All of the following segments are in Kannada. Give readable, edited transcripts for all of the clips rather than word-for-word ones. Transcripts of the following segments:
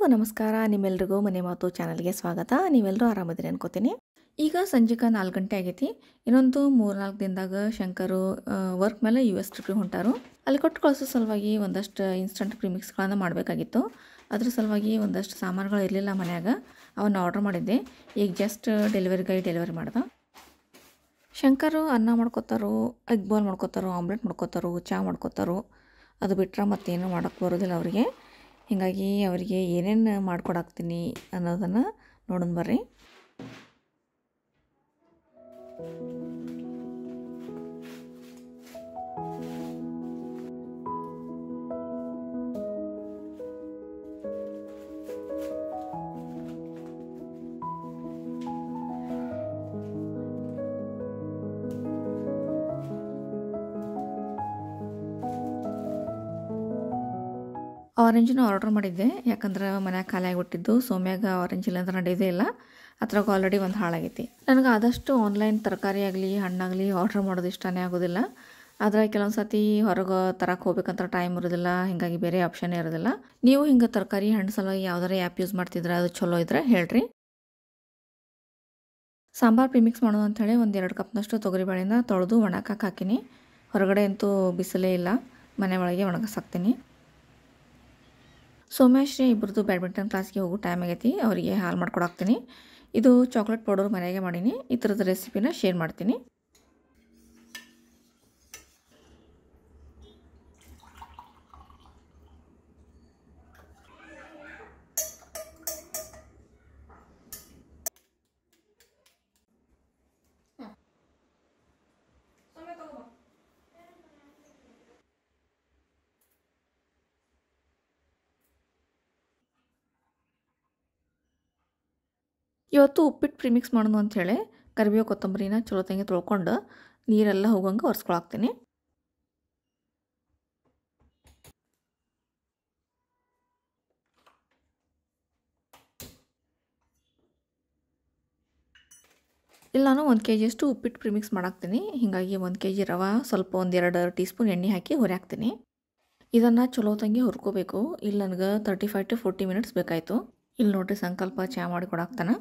ನಮಸ್ಕಾರ. ನಿಮ್ಮೆಲ್ರಿಗೂ ಮನೆ ಮಾತು ಚಾನಲ್ಗೆ ಸ್ವಾಗತ. ನೀವೆಲ್ಲರೂ ಆರಾಮದಿರಿ ಅನ್ಕೋತೀನಿ. ಈಗ ಸಂಜೆಗೆ 4 ಗಂಟೆ ಆಗೈತಿ. ಇನ್ನೊಂದು 3-4 ದಿನದಾಗ ಶಂಕರು ವರ್ಕ್ ಮೇಲೆ US ಟ್ರಿಪ್ಪಿಗೆ ಹೊಂಟಾರು. ಅಲ್ಲಿ ಕೊಟ್ಟು ಕಳಿಸೋ ಸಲುವಾಗಿ ಒಂದಷ್ಟು ಇನ್ಸ್ಟಂಟ್ ಪ್ರಿಮಿಕ್ಸ್ಗಳನ್ನು ಮಾಡಬೇಕಾಗಿತ್ತು. ಅದ್ರ ಸಲುವಾಗಿ ಒಂದಷ್ಟು ಸಾಮಾನುಗಳು ಇರಲಿಲ್ಲ ಮನ್ಯಾಗ. ಅವನ್ನ ಆರ್ಡರ್ ಮಾಡಿದ್ದೆ. ಈಗ ಜಸ್ಟ್ ಡೆಲಿವರಿ ಗೈ ಡೆಲಿವರಿ ಮಾಡ್ದ. ಶಂಕರು ಅನ್ನ ಮಾಡ್ಕೋತಾರೋ, ಎಗ್ ಬಾಲ್ ಮಾಡ್ಕೋತಾರೋ, ಆಮ್ಲೆಟ್ ಮಾಡ್ಕೋತಾರೋ, ಚಹಾ ಮಾಡ್ಕೋತಾರೋ, ಅದು ಬಿಟ್ಟರೆ ಮತ್ತೇನು ಮಾಡೋಕ್ಕೆ ಬರೋದಿಲ್ಲ ಅವರಿಗೆ. ಹೀಗಾಗಿ ಅವರಿಗೆ ಏನೇನು ಮಾಡ್ಕೊಡಾಕ್ತೀನಿ ಅನ್ನೋದನ್ನು ನೋಡೋಣ ಬರ್ರಿ. ಆರೆಂಜನ್ನು ಆರ್ಡರ್ ಮಾಡಿದ್ದೆ, ಯಾಕಂದ್ರೆ ಮನ್ಯಾಗ ಖಾಲಿ ಆಗಿಬಿಟ್ಟಿದ್ದು. ಸೋಮ್ಯಾಗ ಆರೆಂಜ್ ಇಲ್ಲ ಅಂದ್ರೆ ನಡೆಯೋದೇ ಇಲ್ಲ. ಅದ್ರಾಗ ಆಲ್ರೆಡಿ ಒಂದು ಹಾಳಾಗೈತಿ. ನನಗೆ ಆದಷ್ಟು ಆನ್ಲೈನ್ ತರಕಾರಿ ಆಗಲಿ ಹಣ್ಣಾಗಲಿ ಆರ್ಡ್ರ್ ಮಾಡೋದು ಇಷ್ಟನೇ ಆಗೋದಿಲ್ಲ. ಆದರೆ ಕೆಲವೊಂದು ಸತಿ ಹೊರಗೆ ತರಕ್ಕೆ ಹೋಗ್ಬೇಕಂತ ಟೈಮ್ ಇರೋದಿಲ್ಲ. ಹೀಗಾಗಿ ಬೇರೆ ಆಪ್ಷನ್ನೇ ಇರೋದಿಲ್ಲ. ನೀವು ಹಿಂಗೆ ತರಕಾರಿ ಹಣ್ಣು ಸಲುವಾಗಿ ಯಾವ್ದಾರ ಆ್ಯಪ್ ಯೂಸ್ ಮಾಡ್ತಿದ್ರೆ ಅದು ಚಲೋ ಇದ್ರೆ ಹೇಳ್ರಿ. ಸಾಂಬಾರು ಪ್ರಿಮಿಕ್ಸ್ ಮಾಡೋದು ಅಂಥೇಳಿ 1-2 ಕಪ್ನಷ್ಟು ತೊಗರಿಬೇಳೆನ ತೊಳೆದು ಒಣಗಕ್ಕೆ ಹಾಕಿನಿ. ಹೊರಗಡೆ ಅಂತೂ ಬಿಸಿಲೇ ಇಲ್ಲ, ಮನೆ ಒಳಗೆ ಒಣಗಿಸಾಕ್ತೀನಿ. ಸೋಮ್ಯಾಶ್ರೀ ಇಬ್ಬರದು ಬ್ಯಾಡ್ಮಿಂಟನ್ ಕ್ಲಾಸ್ಗೆ ಹೋಗೋ ಟೈಮ್ ಆಗೈತಿ. ಅವರಿಗೆ ಹಾಲು ಮಾಡ್ಕೊಡಾಕ್ತೀನಿ. ಇದು ಚಾಕ್ಲೇಟ್ ಪೌಡರ್ ಮನೆಯಾಗೆ ಮಾಡೀನಿ. ಈ ಥರದ ರೆಸಿಪಿನ ಶೇರ್ ಮಾಡ್ತೀನಿ. ಇವತ್ತು ಉಪ್ಪಿಟ್ಟು ಪ್ರಿಮಿಕ್ಸ್ ಮಾಡೋದು ಅಂಥೇಳಿ ಕರಿಬೇವು ಕೊತ್ತಂಬರಿನ ಚಲೋ ತಂಗಿ ತೊಳ್ಕೊಂಡು ನೀರೆಲ್ಲ ಹೋಗಂಗೆ ಒರೆಸ್ಕೊಳಾಕ್ತೀನಿ. ಇಲ್ಲಿ ನಾನು 1 kg ಅಷ್ಟು ಉಪ್ಪಿಟ್ಟು ಪ್ರಿಮಿಕ್ಸ್ ಮಾಡಾಕ್ತೀನಿ. ಹೀಗಾಗಿ 1 kg ರವೆ, ಸ್ವಲ್ಪ 1-2 ಟೀ ಸ್ಪೂನ್ ಎಣ್ಣೆ ಹಾಕಿ ಹುರಿಯಾಕ್ತೀನಿ. ಇದನ್ನು ಚಲೋ ತಂಗಿ ಹುರ್ಕೋಬೇಕು. ಇಲ್ಲಿ ನನಗೆ 35 to 40 ಮಿನಿಟ್ಸ್ ಬೇಕಾಯಿತು. ಇಲ್ಲಿ ನೋಡ್ರಿ ಸಂಕಲ್ಪ ಚಹಾ ಮಾಡಿ ಕೊಡಾಕ್ತಾನೆ.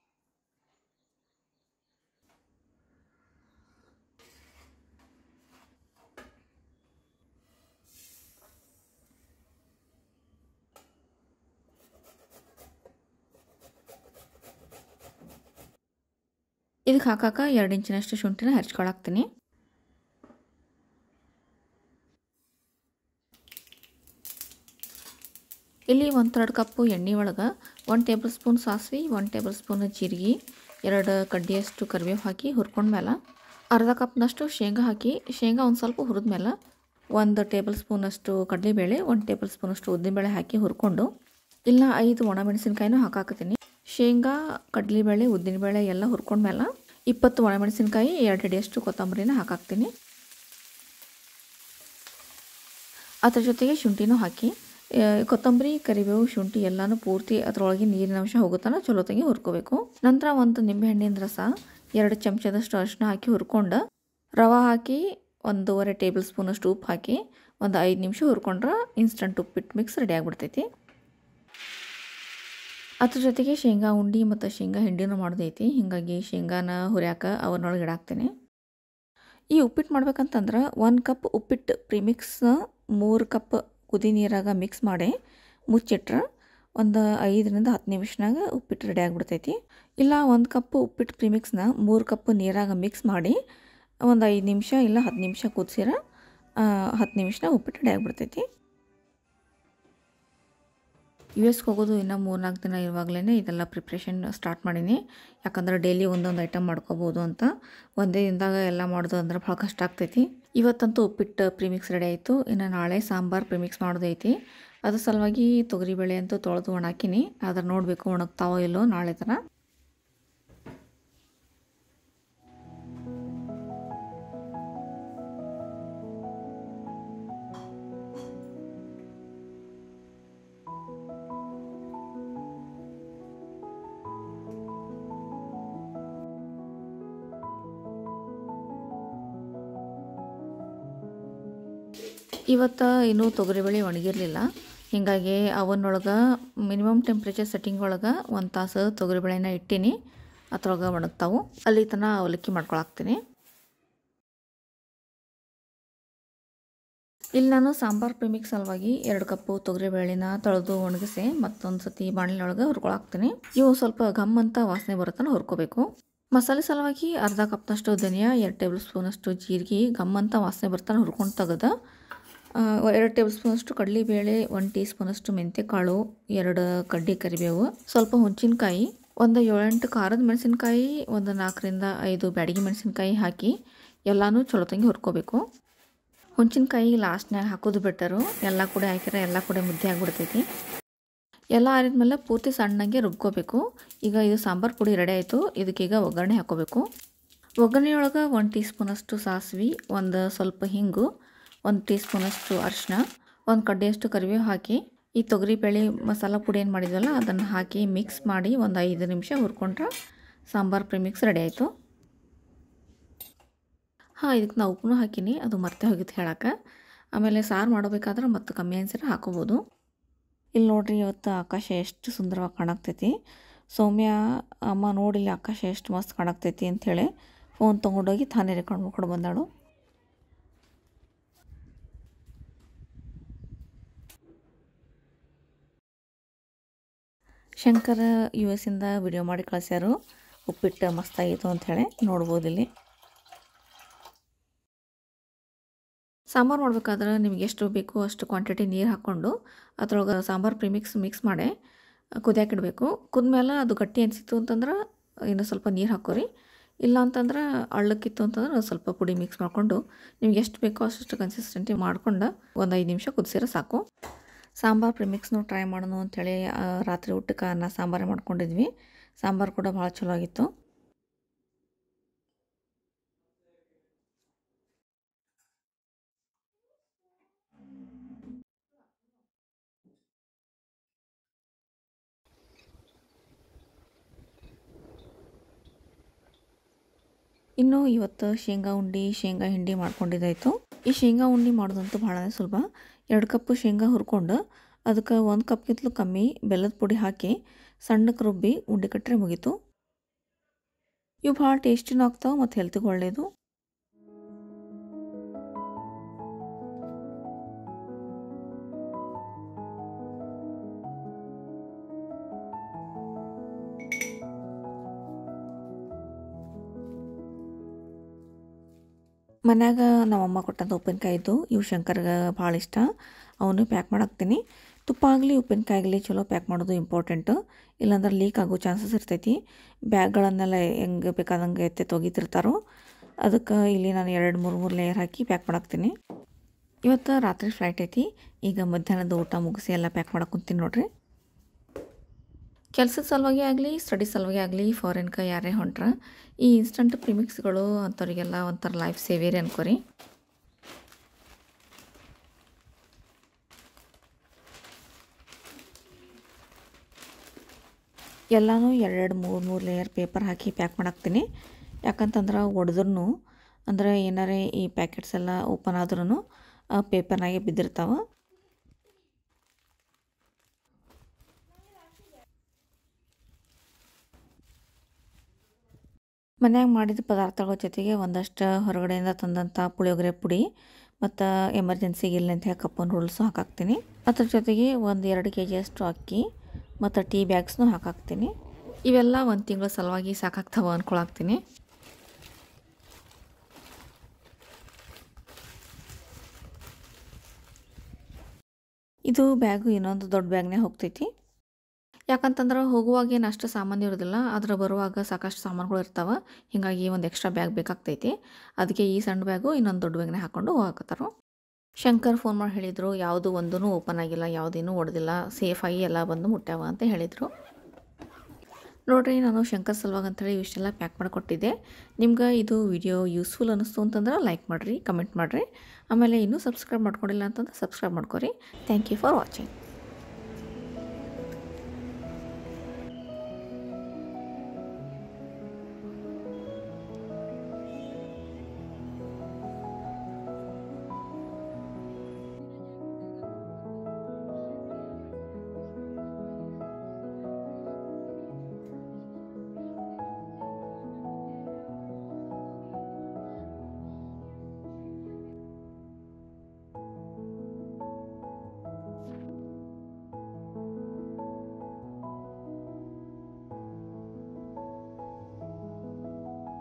ಇದಕ್ಕೆ ಹಾಕಾಕ 2 ಇಂಚಿನಷ್ಟು ಶುಂಠಿನ ಹರಿಚ್ಕೊಳಾಕ್ತೀನಿ. ಇಲ್ಲಿ 1/3 ಕಪ್ಪು ಎಣ್ಣೆ ಒಳಗೆ 1 ಟೇಬಲ್ ಸ್ಪೂನ್ ಸಾಸಿವೆ, 1 ಟೇಬಲ್ ಸ್ಪೂನ್ ಜೀರಿಗೆ, 2 ಕಡ್ಡಿಯಷ್ಟು ಕರಿಬೇವು ಹಾಕಿ ಹುರ್ಕೊಂಡ್ಮೇಲೆ ಅರ್ಧ ಕಪ್ನಷ್ಟು ಶೇಂಗಾ ಹಾಕಿ, ಶೇಂಗಾ ಒಂದು ಸ್ವಲ್ಪ ಹುರಿದ್ಮೇಲೆ 1 ಟೇಬಲ್ ಸ್ಪೂನಷ್ಟು ಕಡಲೆಬೇಳೆ, 1 ಟೇಬಲ್ ಸ್ಪೂನಷ್ಟು ಉದ್ದಿನಬೇಳೆ ಹಾಕಿ ಹುರ್ಕೊಂಡು ಇಲ್ಲ 5 ಒಣಮೆಣಸಿನ್ಕಾಯಿನೂ ಹಾಕಾಕತ್ತೀನಿ. ಶೇಂಗಾ, ಕಡಲೆಬೇಳೆ, ಉದ್ದಿನಬೇಳೆ ಎಲ್ಲ ಹುರ್ಕೊಂಡ್ಮೇಲೆ 20 ಒಣಮೆಣಸಿನ್ಕಾಯಿ, 2 ಹಿಡಿಯಷ್ಟು ಕೊತ್ತಂಬರಿನ ಹಾಕಾಕ್ತೀನಿ. ಅದ್ರ ಜೊತೆಗೆ ಶುಂಠಿನೂ ಹಾಕಿ, ಕೊತ್ತಂಬರಿ, ಕರಿಬೇವು, ಶುಂಠಿ ಎಲ್ಲನೂ ಪೂರ್ತಿ ಅದರೊಳಗೆ ನೀರಿನ ಅಂಶ ಹೋಗುತ್ತಾನ ಚಲೋ ತಂಗಿ ಹುರ್ಕೋಬೇಕು. ನಂತರ 1 ನಿಂಬೆಹಣ್ಣಿನ ರಸ, 2 ಚಮಚದಷ್ಟು ಅರಿಶಿನ ಹಾಕಿ ಹುರ್ಕೊಂಡು ರವೆ ಹಾಕಿ 1.5 ಟೇಬಲ್ ಸ್ಪೂನಷ್ಟು ಉಪ್ಪು ಹಾಕಿ 5 ನಿಮಿಷ ಹುರ್ಕೊಂಡ್ರೆ ಇನ್ಸ್ಟಂಟ್ ಉಪ್ಪಿಟ್ಟು ಮಿಕ್ಸ್ ರೆಡಿ ಆಗಿಬಿಡ್ತೈತಿ. ಅದ್ರ ಜೊತೆಗೆ ಶೇಂಗಾ ಉಂಡೆ ಮತ್ತು ಶೇಂಗಾ ಹಿಂಡಿನೂ ಮಾಡೋದೈತಿ. ಹೀಗಾಗಿ ಶೇಂಗಾನ ಹುರಿಯಾಕ ಅವನೊಳಗೆ ಇಡಾಕ್ತೇನೆ. ಈ ಉಪ್ಪಿಟ್ಟು ಮಾಡ್ಬೇಕಂತಂದ್ರೆ 1 ಕಪ್ ಉಪ್ಪಿಟ್ಟು ಪ್ರಿಮಿಕ್ಸ್ನ 3 ಕಪ್ ಕುದಿ ನೀರಾಗ ಮಿಕ್ಸ್ ಮಾಡಿ ಮುಚ್ಚಿಟ್ರೆ 5-10 ನಿಮಿಷನಾಗ ಉಪ್ಪಿಟ್ಟು ರೆಡಿ ಆಗಿಬಿಡ್ತೈತಿ. ಇಲ್ಲ 1 ಕಪ್ ಉಪ್ಪಿಟ್ಟು ಪ್ರಿಮಿಕ್ಸ್ನ 3 ಕಪ್ ನೀರಾಗ ಮಿಕ್ಸ್ ಮಾಡಿ 5 ನಿಮಿಷ ಇಲ್ಲ 10 ನಿಮಿಷ ಕುದಿಸಿರ 10 ನಿಮಿಷನಾಗ ಉಪ್ಪಿಟ್ಟು ರೆಡಿ ಆಗಿಬಿಡ್ತೈತಿ. US ಹೋಗೋದು ಇನ್ನೂ 3-4 ದಿನ ಇರುವಾಗಲೇ ಇದೆಲ್ಲ ಪ್ರಿಪ್ರೇಷನ್ ಸ್ಟಾರ್ಟ್ ಮಾಡೀನಿ. ಯಾಕಂದ್ರೆ ಡೈಲಿ ಒಂದೊಂದು ಐಟಮ್ ಮಾಡ್ಕೋಬೋದು ಅಂತ. ಒಂದೇ ದಿನದಾಗ ಎಲ್ಲ ಮಾಡೋದು ಅಂದ್ರೆ ಭಾಳ ಕಷ್ಟ ಆಗ್ತೈತಿ. ಇವತ್ತಂತೂ ಉಪ್ಪಿಟ್ಟು ಪ್ರಿಮಿಕ್ಸ್ ರೆಡಿ ಆಯಿತು. ಇನ್ನು ನಾಳೆ ಸಾಂಬಾರು ಪ್ರಿಮಿಕ್ಸ್ ಮಾಡೋದೈತಿ. ಅದ್ರ ಸಲುವಾಗಿ ತೊಗರಿಬೇಳೆ ಅಂತೂ ತೊಳೆದು ಒಣಾಕಿನಿ. ಆದ್ರೆ ನೋಡಬೇಕು ಒಣಗ್ತಾವೋ ಇಲ್ಲೋ ನಾಳೆ ಥರ. ಇವತ್ತು ಇನ್ನೂ ತೊಗರಿಬೇಳೆ ಒಣಗಿರಲಿಲ್ಲ. ಹೀಗಾಗಿ ಅವನೊಳಗೆ ಮಿನಿಮಮ್ ಟೆಂಪ್ರೇಚರ್ ಸೆಟ್ಟಿಂಗ್ ಒಳಗೆ 1 ತಾಸು ತೊಗರಿಬೇಳೆನ ಇಟ್ಟೀನಿ. ಅದ್ರೊಳಗೆ ಒಣಗ್ತಾವು. ಅಲ್ಲಿ ತನಕ ಅವಲಕ್ಕಿ ಮಾಡ್ಕೊಳಾಕ್ತೀನಿ. ಇಲ್ಲಿ ನಾನು ಸಾಂಬಾರ್ ಪ್ರಿಮಿಕ್ಸ್ ಸಲುವಾಗಿ 2 ಕಪ್ಪು ತೊಗರಿಬೇಳೆನ ತೊಳೆದು ಒಣಗಿಸಿ ಮತ್ತೊಂದು ಸತಿ ಬಾಣಲೆಯೊಳಗೆ ಹುರ್ಕೊಳಾಕ್ತೀನಿ. ಇವು ಸ್ವಲ್ಪ ಘಮ್ ಅಂತ ವಾಸನೆ ಬರುತ್ತನ ಹುರ್ಕೋಬೇಕು. ಮಸಾಲೆ ಸಲುವಾಗಿ ಅರ್ಧ ಕಪ್ನಷ್ಟು ಧನಿಯಾ, 2 ಟೇಬಲ್ ಸ್ಪೂನಷ್ಟು ಜೀರಿಗೆ ಘಮ್ ಅಂತ ವಾಸನೆ ಬರ್ತಾನೆ ಹುರ್ಕೊಂಡು ತೆಗೆದು 2 ಟೇಬಲ್ ಸ್ಪೂನಷ್ಟು ಕಡಲೆಬೇಳೆ, 1 ಟೀ ಸ್ಪೂನಷ್ಟು ಮೆಂತ್ಯಕಾಳು, 2 ಕಡ್ಡಿ ಕರಿಬೇವು, ಸ್ವಲ್ಪ ಹುಣಸಿನಕಾಯಿ, ಒಂದು 7-8 ಖಾರದ ಮೆಣಸಿನಕಾಯಿ, ಒಂದು 4ರಿಂದ 5 ಬ್ಯಾಡಗಿ ಮೆಣಸಿನಕಾಯಿ ಹಾಕಿ ಎಲ್ಲನೂ ಚಲೋ ತಂಗಿ ಹುರ್ಕೋಬೇಕು. ಹುಣಸಿನಕಾಯಿ ಲಾಸ್ಟ್ನಾಗ ಹಾಕೋದು ಬೆಟರು. ಎಲ್ಲ ಕೂಡ ಹಾಕಿದ್ರೆ ಎಲ್ಲ ಕೂಡ ಮುದ್ದೆ ಆಗಿಬಿಡ್ತೈತಿ. ಎಲ್ಲ ಆರಿದ್ಮೇಲೆ ಪೂರ್ತಿ ಸಣ್ಣಗೆ ರುಬ್ಕೋಬೇಕು. ಈಗ ಇದು ಸಾಂಬಾರು ಪುಡಿ ರೆಡಿ ಆಯಿತು. ಇದಕ್ಕೀಗ ಒಗ್ಗರಣೆ ಹಾಕೋಬೇಕು. ಒಗ್ಗರಣೆಯೊಳಗೆ 1 ಟೀ ಸ್ಪೂನಷ್ಟು ಸಾಸಿವೆ, ಒಂದು ಸ್ವಲ್ಪ ಹಿಂಗು, 1 ಟೀ ಸ್ಪೂನಷ್ಟು ಅರಿಶಿನ, 1 ಕಡ್ಡಿಯಷ್ಟು ಕರಿಬೇವು ಹಾಕಿ ಈ ತೊಗರಿಬೇಳೆ ಮಸಾಲ ಪುಡಿ ಏನು ಮಾಡಿದ್ವಲ್ಲ ಅದನ್ನು ಹಾಕಿ ಮಿಕ್ಸ್ ಮಾಡಿ ಒಂದು 5 ನಿಮಿಷ ಹುರ್ಕೊಂಡ್ರೆ ಸಾಂಬಾರು ಪ್ರಿಮಿಕ್ಸ್ ರೆಡಿ ಆಯಿತು. ಇದಕ್ಕೆ ನಾವು ಉಪ್ಪು ಹಾಕೀನಿ, ಅದು ಮರ್ತೆ ಹೋಗಿತ್ತು ಹೇಳಕ್ಕೆ. ಆಮೇಲೆ ಸಾರು ಮಾಡಬೇಕಾದ್ರೆ ಮತ್ತು ಕಮ್ಮಿ ಅನ್ಸಿದ್ರೆ ಹಾಕೋಬೋದು. ಇಲ್ಲಿ ನೋಡ್ರಿ, ಇವತ್ತು ಆಕಾಶ ಎಷ್ಟು ಸುಂದರವಾಗಿ ಕಾಣಾಕ್ತೈತಿ. ಸೌಮ್ಯ ಅಮ್ಮ ನೋಡಿಲ್ಲಿ ಆಕಾಶ ಎಷ್ಟು ಮಸ್ತ್ ಕಾಣಾಕ್ತೈತಿ ಅಂಥೇಳಿ ಫೋನ್ ತೊಗೊಂಡೋಗಿ ತಾನೇ ರೆಕಾರ್ಡ್ ಮಾಡ್ಕೊಂಡು ಬಂದಾಳು. ಶಂಕರ್ US ಇಂದ ವಿಡಿಯೋ ಮಾಡಿ ಕಳಿಸ್ಯಾರು. ಉಪ್ಪಿಟ್ಟು ಮಸ್ತಾಗಿತ್ತು ಅಂಥೇಳಿ ನೋಡ್ಬೋದು ಇಲ್ಲಿ. ಸಾಂಬಾರು ಮಾಡ್ಬೇಕಾದ್ರೆ ನಿಮ್ಗೆ ಎಷ್ಟು ಬೇಕೋ ಅಷ್ಟು ಕ್ವಾಂಟಿಟಿ ನೀರು ಹಾಕ್ಕೊಂಡು ಅದ್ರೊಳಗೆ ಸಾಂಬಾರು ಪ್ರಿಮಿಕ್ಸ್ ಮಿಕ್ಸ್ ಮಾಡಿ ಕುದಿಯಾಕಿಡಬೇಕು. ಕುದ್ಮೇಲೆ ಅದು ಗಟ್ಟಿ ಅನಿಸಿತ್ತು ಅಂತಂದ್ರೆ ಇನ್ನೂ ಸ್ವಲ್ಪ ನೀರು ಹಾಕೋರಿ. ಇಲ್ಲ ಅಂತಂದ್ರೆ ಅಳ್ಳಕ್ಕಿತ್ತು ಅಂತಂದ್ರೆ ಸ್ವಲ್ಪ ಪುಡಿ ಮಿಕ್ಸ್ ಮಾಡಿಕೊಂಡು ನಿಮ್ಗೆ ಎಷ್ಟು ಬೇಕೋ ಅಷ್ಟು ಕನ್ಸಿಸ್ಟೆಂಟಿ ಮಾಡ್ಕೊಂಡು ಒಂದು 5 ನಿಮಿಷ ಕುದಿಸಿದ್ರೆ ಸಾಕು. ಸಾಂಬಾರು ಪ್ರಿಮಿಕ್ಸ್ನು ಟ್ರೈ ಮಾಡೋಣ ಅಂಥೇಳಿ ರಾತ್ರಿ ಊಟಕ್ಕೆ ಅನ್ನ ಸಾಂಬಾರು ಮಾಡ್ಕೊಂಡಿದ್ವಿ. ಸಾಂಬಾರು ಕೂಡ ಭಾಳ ಚಲೋ ಆಗಿತ್ತು. ಇನ್ನು ಇವತ್ತು ಶೇಂಗಾ ಉಂಡೆ, ಶೇಂಗಾ ಹಿಂಡಿ ಮಾಡ್ಕೊಂಡಿದ್ದಾಯಿತು. ಈ ಶೇಂಗಾ ಉಂಡೆ ಮಾಡೋದಂತೂ ಭಾಳ ಸುಲಭ. 2 ಕಪ್ಪು ಶೇಂಗಾ ಹುರ್ಕೊಂಡು ಅದಕ್ಕೆ 1 ಕಪ್ಗಿಂತಲೂ ಕಮ್ಮಿ ಬೆಲ್ಲದ ಪುಡಿ ಹಾಕಿ ಸಣ್ಣಕ್ಕೆ ರುಬ್ಬಿ ಉಂಡೆ ಕಟ್ಟರೆ ಮುಗೀತು. ಇವು ಭಾಳ ಟೇಸ್ಟಿನೂ ಆಗ್ತಾವೆ ಮತ್ತು ಹೆಲ್ತಿಗೂ ಒಳ್ಳೆಯದು. ಮನ್ಯಾಗ ನಮ್ಮಮ್ಮ ಕೊಟ್ಟಂಥ ಉಪ್ಪಿನಕಾಯಿ ಇದ್ದು ಇವು ಶಂಕರ್ಗೆ ಭಾಳ ಇಷ್ಟ. ಅವನು ಪ್ಯಾಕ್ ಮಾಡಾಕ್ತೀನಿ. ತುಪ್ಪ ಆಗಲಿ ಉಪ್ಪಿನಕಾಯಿ ಆಗಲಿ ಚಲೋ ಪ್ಯಾಕ್ ಮಾಡೋದು ಇಂಪಾರ್ಟೆಂಟು. ಇಲ್ಲಾಂದ್ರೆ ಲೀಕ್ ಆಗೋ ಚಾನ್ಸಸ್ ಇರ್ತೈತಿ. ಬ್ಯಾಗ್ಗಳನ್ನೆಲ್ಲ ಹೆಂಗೆ ಬೇಕಾದಂಗೆ ಎತ್ತೆ ತೊಗಿತಿರ್ತಾರೋ. ಅದಕ್ಕೆ ಇಲ್ಲಿ ನಾನು 2-3 ಲೇಯರ್ ಹಾಕಿ ಪ್ಯಾಕ್ ಮಾಡಾಕ್ತೀನಿ. ಇವತ್ತು ರಾತ್ರಿ ಫ್ಲೈಟ್ ಐತಿ. ಈಗ ಮಧ್ಯಾಹ್ನದ ಊಟ ಮುಗಿಸಿ ಎಲ್ಲ ಪ್ಯಾಕ್ ಮಾಡಕ್ಕೆ ಕುಂತೀನಿ ನೋಡ್ರಿ. ಕೆಲಸದ ಸಲುವಾಗಿ ಆಗಲಿ ಸ್ಟಡಿ ಸಲುವಾಗಿ ಆಗಲಿ ಫಾರಿನ್ಗೆ ಯಾರೇ ಹೊಂಟ್ರೆ ಈ ಇನ್ಸ್ಟಂಟ್ ಪ್ರಿಮಿಕ್ಸ್ಗಳು ಅಂಥವ್ರಿಗೆಲ್ಲ ಒಂಥರ ಲೈಫ್ ಸೇವೇರಿ ಅನ್ಕೋರಿ. ಎಲ್ಲನೂ 2-3 ಲೇಯರ್ ಪೇಪರ್ ಹಾಕಿ ಪ್ಯಾಕ್ ಮಾಡಾಕ್ತೀನಿ. ಯಾಕಂತಂದ್ರೆ ಒಡೆದ್ರೂ ಅಂದರೆ ಏನಾರೇ ಈ ಪ್ಯಾಕೆಟ್ಸ್ ಎಲ್ಲ ಓಪನ್ ಆದ್ರೂ ಪೇಪರ್ನಾಗೆ ಬಿದ್ದಿರ್ತಾವೆ. ಮನ್ಯಾಗ ಮಾಡಿದ ಪದಾರ್ಥಗಳ ಜೊತೆಗೆ ಒಂದಷ್ಟು ಹೊರಗಡೆಯಿಂದ ತಂದಂಥ ಪುಳಿಯೋಗರೆ ಪುಡಿ ಮತ್ತು ಎಮರ್ಜೆನ್ಸಿಗೆ ಇಲ್ಲ ಅಂತ ಹೇಳಿ ಕಪ್ ನೂಡಲ್ಸು ಹಾಕಾಕ್ತೀನಿ. ಅದ್ರ ಜೊತೆಗೆ 1-2 kg ಅಷ್ಟು ಅಕ್ಕಿ ಮತ್ತು ಟೀ ಬ್ಯಾಗ್ಸ್ನೂ ಹಾಕಾಕ್ತೀನಿ. ಇವೆಲ್ಲ 1 ತಿಂಗಳ ಸಲುವಾಗಿ ಸಾಕಾಗ್ತಾವೆ ಅಂದ್ಕೊಳಾಕ್ತೀನಿ. ಇದು ಬ್ಯಾಗು ಇನ್ನೊಂದು ದೊಡ್ಡ ಬ್ಯಾಗ್ನೇ ಹೋಗ್ತೈತಿ. ಯಾಕಂತಂದ್ರೆ ಹೋಗುವಾಗ ಏನು ಅಷ್ಟು ಸಾಮಾನು ಇರೋದಿಲ್ಲ, ಆದರೆ ಬರುವಾಗ ಸಾಕಷ್ಟು ಸಾಮಾನುಗಳು ಇರ್ತಾವೆ. ಹೀಗಾಗಿ ಒಂದು ಎಕ್ಸ್ಟ್ರಾ ಬ್ಯಾಗ್ ಬೇಕಾಗ್ತೈತಿ. ಅದಕ್ಕೆ ಈ ಸಣ್ಣ ಬ್ಯಾಗು ಇನ್ನೊಂದು ದೊಡ್ಡ ಬ್ಯಾಗ್ನೇ ಹಾಕ್ಕೊಂಡು ಹೋಗಾಕತ್ತಾರೋ. ಶಂಕರ್ ಫೋನ್ ಮಾಡಿ ಹೇಳಿದರು, ಯಾವುದು ಒಂದೂ ಓಪನ್ ಆಗಿಲ್ಲ, ಯಾವುದೇನೂ ಒಡೆದಿಲ್ಲ, ಸೇಫಾಗಿ ಎಲ್ಲ ಬಂದು ಮುಟ್ಟ್ಯಾವ ಅಂತ ಹೇಳಿದರು. ನೋಡಿರಿ, ನಾನು ಶಂಕರ್ ಸಲುವಾಗಿ ಅಂಥೇಳಿ ಇಷ್ಟೆಲ್ಲ ಪ್ಯಾಕ್ ಮಾಡಿಕೊಟ್ಟಿದ್ದೆ. ನಿಮ್ಗೆ ಇದು ವಿಡಿಯೋ ಯೂಸ್ಫುಲ್ ಅನ್ನಿಸ್ತು ಅಂತಂದ್ರೆ ಲೈಕ್ ಮಾಡಿರಿ, ಕಮೆಂಟ್ ಮಾಡಿರಿ. ಆಮೇಲೆ ಇನ್ನೂ ಸಬ್ಸ್ಕ್ರೈಬ್ ಮಾಡ್ಕೊಂಡಿಲ್ಲ ಅಂತಂದ್ರೆ ಸಬ್ಸ್ಕ್ರೈಬ್ ಮಾಡ್ಕೊರಿ. Thank you for watching.